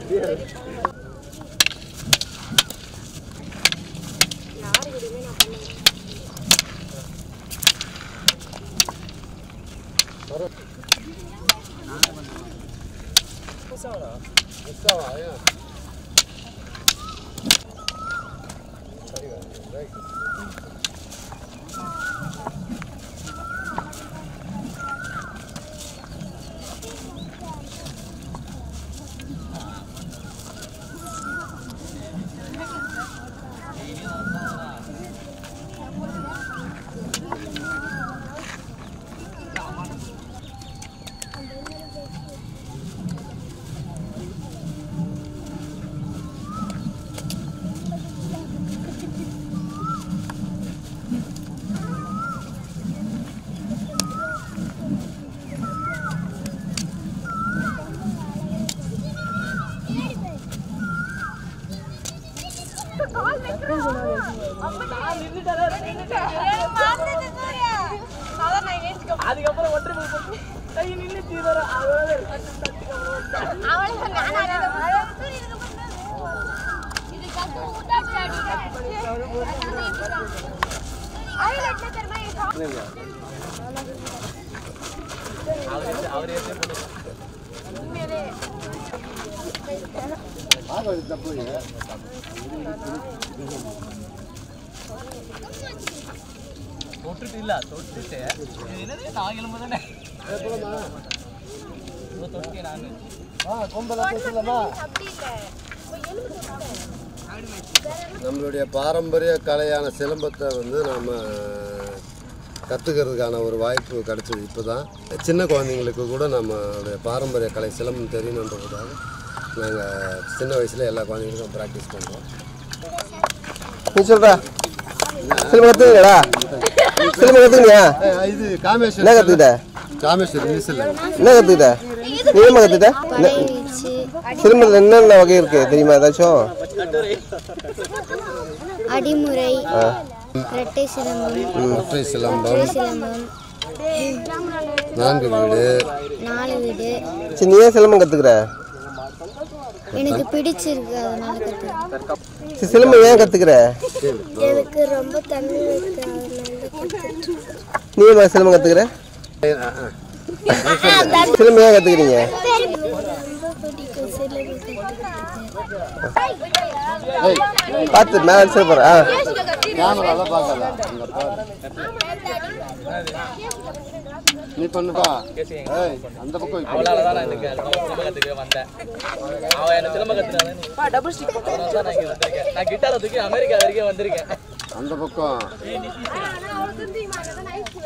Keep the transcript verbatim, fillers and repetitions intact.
அதுக்கப்புறம் ஒற்றை கை நின்று தீவிர தொட்டுட்டு இல்ல தொட்டுட்டு என்னது நான் எலும்பு தானே தொட்டு நான் நம்மளுடைய பாரம்பரிய கலையான சிலம்பத்தை வந்து நாம் கற்றுக்கிறதுக்கான ஒரு வாய்ப்பு கிடைச்சது இப்போ தான். சின்ன குழந்தைங்களுக்கு கூட நம்மளுடைய பாரம்பரிய கலை சிலம்பம் தெரியணுன்றதுக்காக நாங்கள் சின்ன வயசில் எல்லா குழந்தைங்களுக்கும் ப்ராக்டிஸ் பண்ணுறோம். நீ சொல்கிறா சிலம்பம் கற்றுக்கிறா சிலம்பம் கற்றுக்கினியா? இது காமேஸ்வரி. என்ன கற்றுக்கிட்ட? காமேஸ்வரி மியூசில் என்ன கற்றுக்கிட்ட? நீ என்ன கற்றுக்கிட்ட? சிலம்பத்தில் என்னென்ன வகை இருக்குது தெரியுமா ஏதாச்சும்? அடிமுறை, இரட்டை சிலம்பம், ஒற்றை சிலம்பம், சிலம்பம், நான்கு வீடு, நாலு வீடு. சரி நீ ஏன் சிலம்பம் கற்றுக்கிற? எனக்கு பிடிச்சிருக்கு அதனால கற்றுக்கிறேன். சரி சிலம்பம் ஏன் கற்றுக்கிற? எனக்கு ரொம்ப தண்ணி இருக்கு அதனால கற்றுக்கிறேன். நீ ஏன் சிலம்பம் கற்றுக்கிற? சிலம்பம் ஏன் கற்றுக்கிறீங்க? ரொம்ப பிடிக்கும் சிலம்பம் பார்த்து மேலே அடிச்சு போகிறா கேமராலாம் பார்க்கல நீ பண்ணுப்பா. அந்த பக்கம் அவளால தான் நான் எனக்கு சிலம்ப கற்றுக்க வந்தேன். அவன் என்ன சிலம்ப கற்றுனாதான் டபுள் ஸ்டிக் போட்டோம். நான் இங்கே வந்திருக்கேன். நான் கிட்டாரை தூக்கி அமெரிக்கா வரைக்கும் வந்திருக்கேன். அந்த பக்கம்